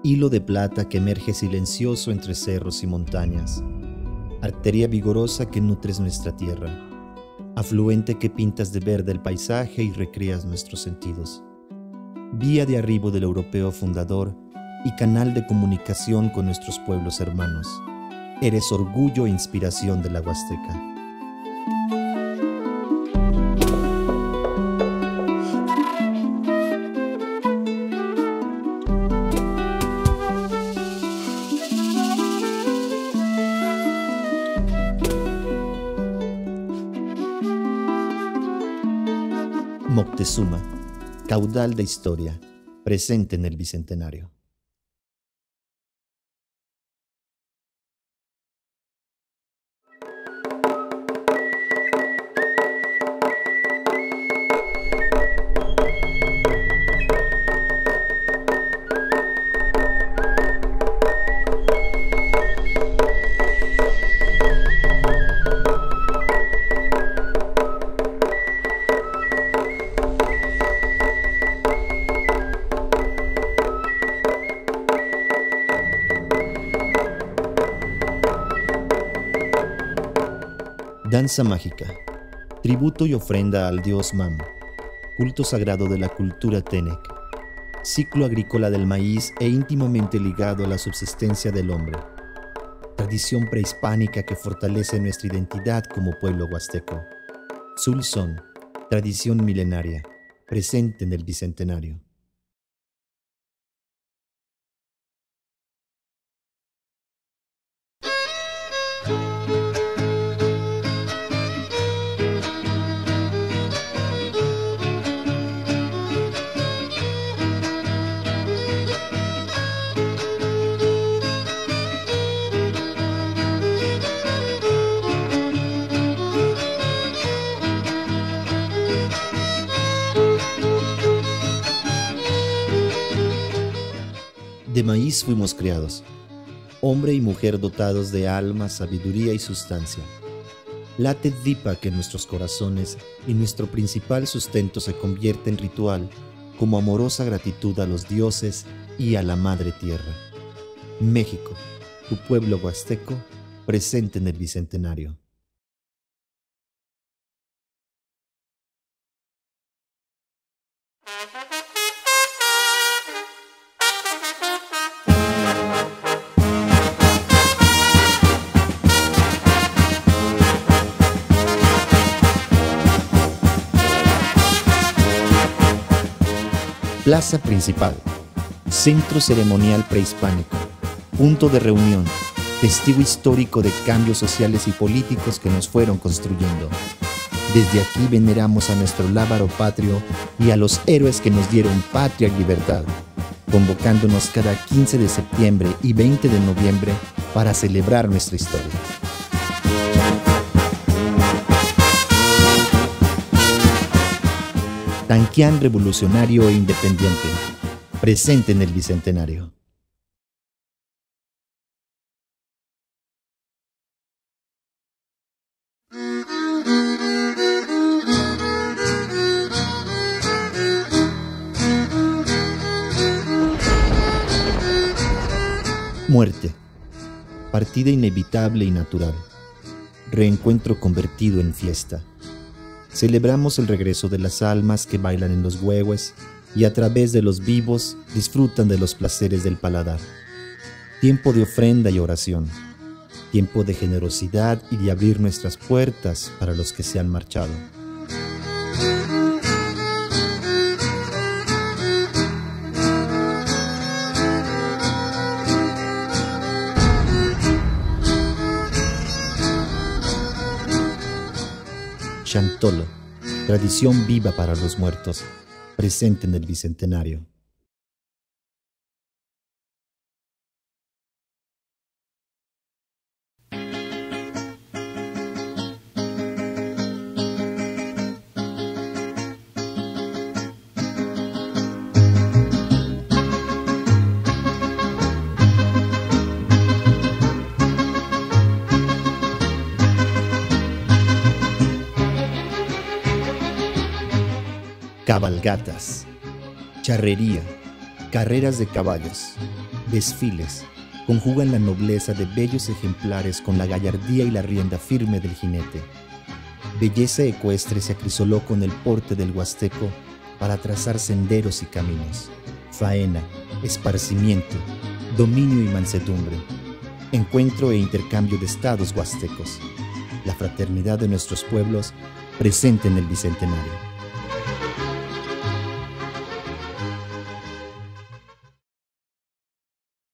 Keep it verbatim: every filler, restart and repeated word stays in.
hilo de plata que emerge silencioso entre cerros y montañas, arteria vigorosa que nutres nuestra tierra, afluente que pintas de verde el paisaje y recreas nuestros sentidos, vía de arribo del europeo fundador y canal de comunicación con nuestros pueblos hermanos. Eres orgullo e inspiración de la Huasteca. Moctezuma, caudal de historia, presente en el Bicentenario. Danza mágica, tributo y ofrenda al dios Mam, culto sagrado de la cultura Tenec, ciclo agrícola del maíz e íntimamente ligado a la subsistencia del hombre, tradición prehispánica que fortalece nuestra identidad como pueblo huasteco. Tzultzon, tradición milenaria, presente en el Bicentenario. De maíz fuimos creados, hombre y mujer dotados de alma, sabiduría y sustancia. Late Dvipa que en nuestros corazones y nuestro principal sustento se convierte en ritual como amorosa gratitud a los dioses y a la madre tierra. México, tu pueblo huasteco, presente en el Bicentenario. Plaza principal, centro ceremonial prehispánico, punto de reunión, testigo histórico de cambios sociales y políticos que nos fueron construyendo. Desde aquí veneramos a nuestro lábaro patrio y a los héroes que nos dieron patria y libertad, convocándonos cada quince de septiembre y veinte de noviembre para celebrar nuestra historia. Tanquián revolucionario e independiente, presente en el Bicentenario. Muerte, partida inevitable y natural, reencuentro convertido en fiesta. Celebramos el regreso de las almas que bailan en los huehues y a través de los vivos disfrutan de los placeres del paladar. Tiempo de ofrenda y oración, tiempo de generosidad y de abrir nuestras puertas para los que se han marchado. Chantolo, tradición viva para los muertos, presente en el Bicentenario. Cabalgatas, charrería, Carreras de caballos, desfiles, conjugan la nobleza de bellos ejemplares con la gallardía y la rienda firme del jinete. Belleza ecuestre se acrisoló con el porte del huasteco para trazar senderos y caminos. Faena, esparcimiento, dominio y mansedumbre, encuentro e intercambio de estados huastecos, la fraternidad de nuestros pueblos presente en el Bicentenario.